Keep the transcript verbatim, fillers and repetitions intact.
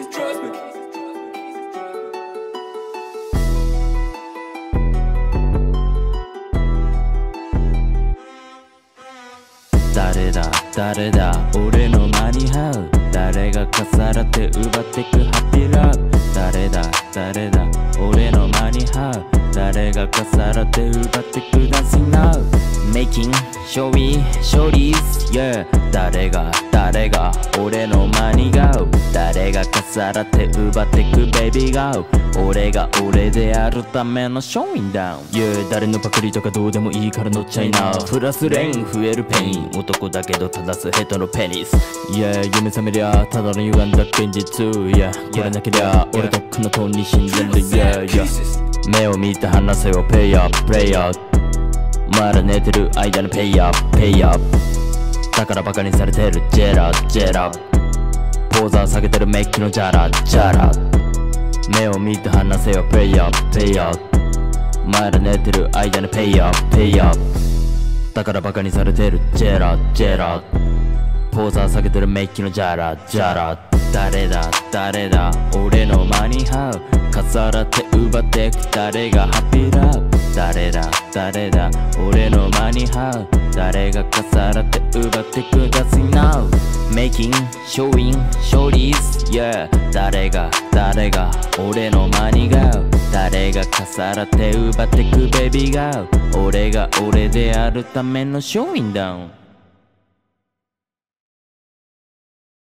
trust me. 誰だ誰だ俺のマニハウ、誰がかさらって奪ってくハッピーラブ。誰だ誰だ俺のマニハウ、誰がかさらって奪ってくダンシングナウ Making showing shorties yeah 誰が誰が俺のマニガウ、誰がかさらって奪ってくベイビーガウ、俺が俺であるためのショーインダウン Yeah 誰のパクリとかどうでもいいから乗っちゃいな。プラスレン増えるペイン、男だけど正すヘッドのペニス Yeah 夢覚めりゃただの歪んだ現実 Yeah これなけりゃ俺とっくのとに死んでる Yeah yeah 目を見て話せよペイアッププレイアウト、まだ寝てる間にペイアップペイアップ、だからバカにされてるジェラジェラ、ポーザー下げてるメッキのジャラジャラ、目を見て話せよペイアップペイアウト、まだ寝てる間にペイアップペイアップ、だからバカにされてるジェラジェラ、ポーザー下げてるメッキのジャラジャラ。誰だ誰だ俺のマニハウ、かさらって奪ってく誰がハッピーラブ。誰だ誰だ俺のマニハウ、誰がかさらって奪ってくダンシングナウ Making showing shorties yeah 誰が誰が俺のマニガウ、誰がかさらって奪ってくベビーガウ、俺が俺であるためのショーインダウン。